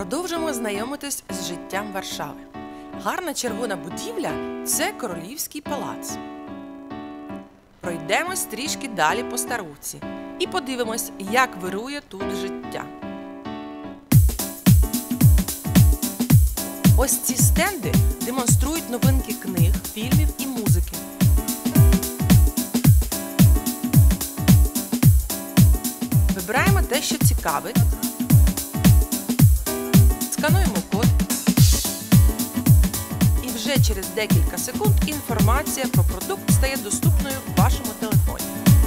Продовжуємо знайомитись з життям Варшави. Гарна червона будівля – це Королівський палац. Пройдемось трішки далі по Старовці і подивимось, як вирує тут життя. Ось ці стенди демонструють новинки книг, фільмів і музики. Вибираємо те, що цікавить. Скануємо код. І вже через декілька секунд інформація про продукт стає доступною в вашому телефоні.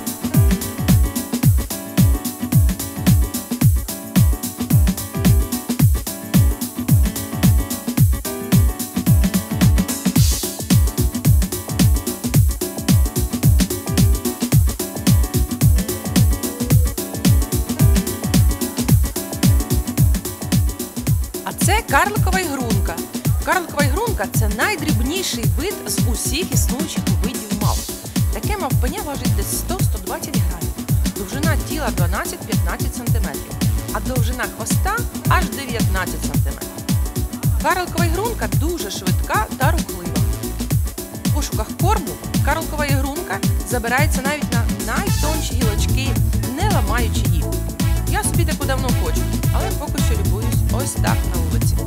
Це карликова ігрунка. Карликова ігрунка – це найдрібніший вид з усіх існуючих видів мавп. Таке мавпеня важить десь 100-120 грамів. Довжина тіла 12-15 см, а довжина хвоста аж 19 см. Карликова ігрунка дуже швидка та рухлива. В пошуках корму карликова ігрунка забирається навіть на найтонші гілочки, не ламаючи їх. Я собі таку давно хочу, але поки що любуюсь ось так на вулиці.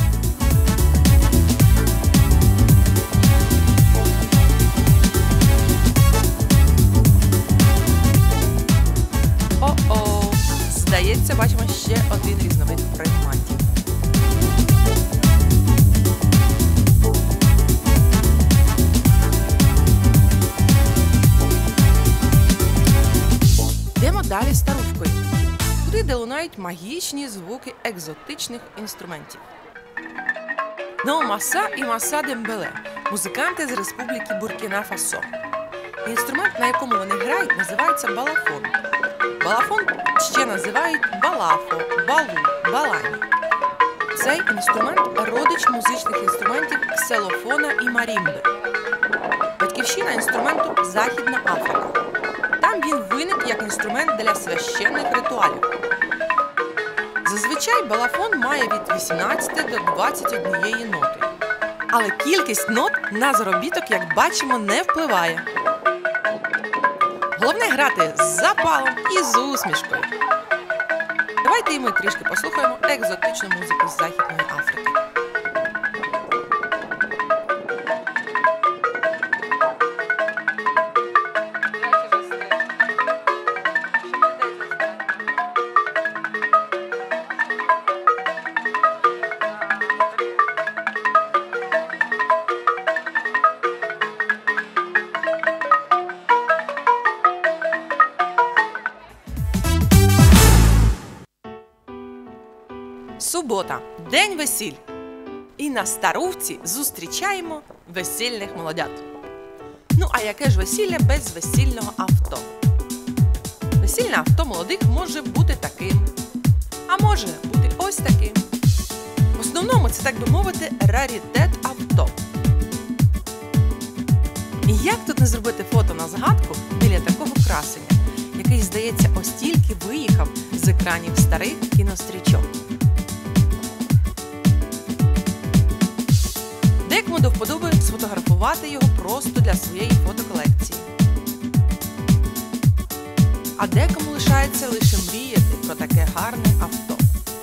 О-о! Здається, бачимо ще один різновид приматів. Йдемо далі Старовкою, де лунають магічні звуки екзотичних інструментів. Ноомаса і Маса Дембеле – музиканти з Республіки Буркіна-Фасо. Інструмент, на якому вони грають, називається балафон. Балафон ще називають балафо, балу, балані. Цей інструмент – родич музичних інструментів ксилофона і марімби. Батьківщина інструменту – Західна Африка. Там він виник як інструмент для священних ритуалів. Зазвичай балафон має від 18 до 21 ноти. Але кількість нот на заробіток, як бачимо, не впливає. Головне грати з запалом і з усмішкою. Давайте і ми трішки послухаємо екзотичну музику з Західної Африки. Субота – день весіль. І на Старовці зустрічаємо весільних молодят. Ну а яке ж весілля без весільного авто? Весільне авто молодих може бути таким, а може бути ось таким. В основному це, так би мовити, раритет авто. І як тут не зробити фото на згадку біля такого красення, який, здається, ось тільки виїхав з екранів старих кінострічок. Декому до вподоби сфотографувати його просто для своєї фотоколекції. А декому лишається лише мріяти про таке гарне авто.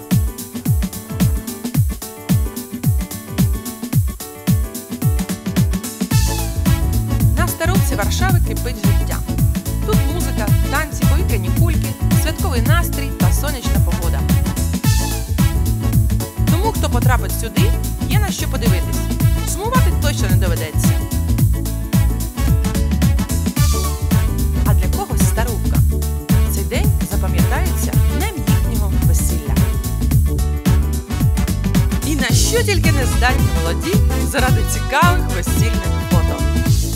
На Старовці Варшави кипить життя. Тут музика, танці, повітряні кульки, святковий настрій та сонячна погода. Тому, хто потрапить сюди, є на що подивитись. Сумувати точно не доведеться. А для когось Старовка цей день запам'ятається днем їхнього весілля. І на що тільки не здатні молоді заради цікавих весільних фото.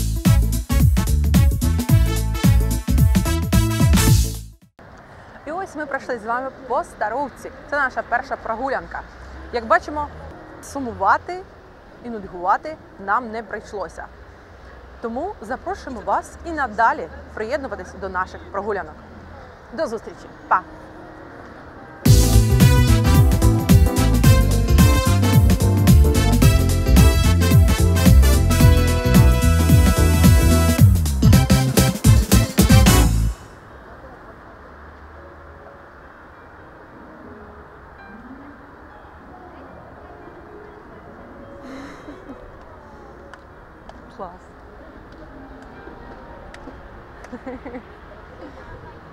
І ось ми пройшли з вами по Старовці. Це наша перша прогулянка. Як бачимо, сумувати і нудьгувати нам не прийшлося. Тому запрошуємо вас і надалі приєднуватись до наших прогулянок. До зустрічі! Па! Клас.